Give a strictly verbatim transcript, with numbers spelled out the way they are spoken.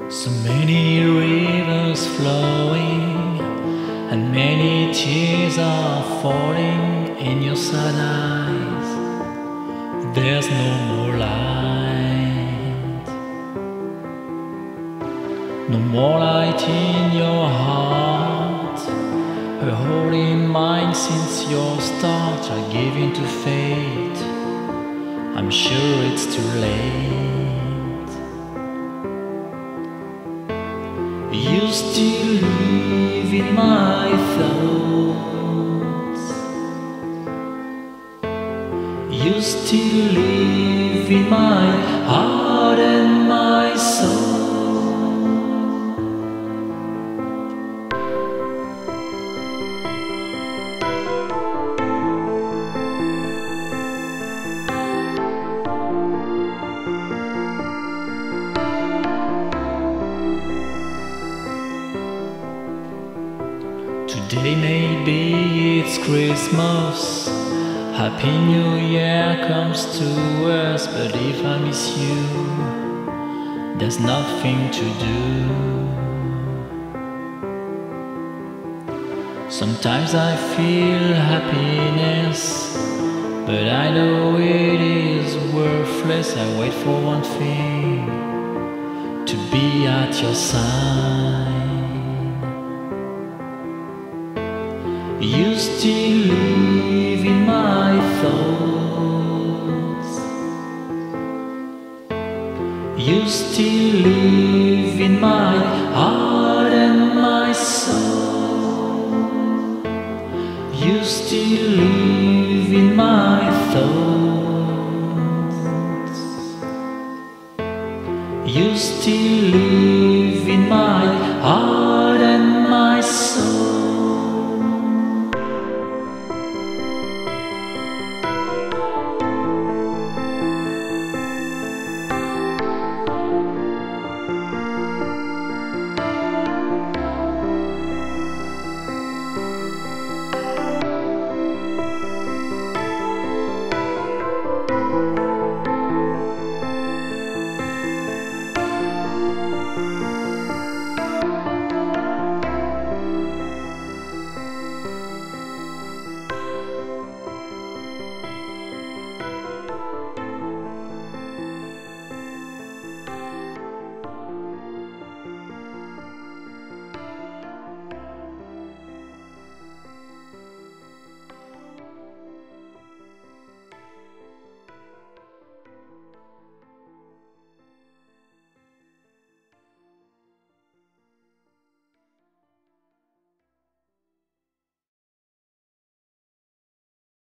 So many rivers flowing, and many tears are falling in your sad eyes. There's no more light, no more light in your heart. A holy mind since your start are giving to fate. I'm sure it's too late. You still live in my thoughts. You still live in my heart and my soul. Today maybe it's Christmas, Happy New Year comes to us, but if I miss you, there's nothing to do. Sometimes I feel happiness, but I know it is worthless. I wait for one thing, to be at your side. You still live in my thoughts. You still live in my heart and my soul. You still live in my thoughts. You still live in my heart and my soul.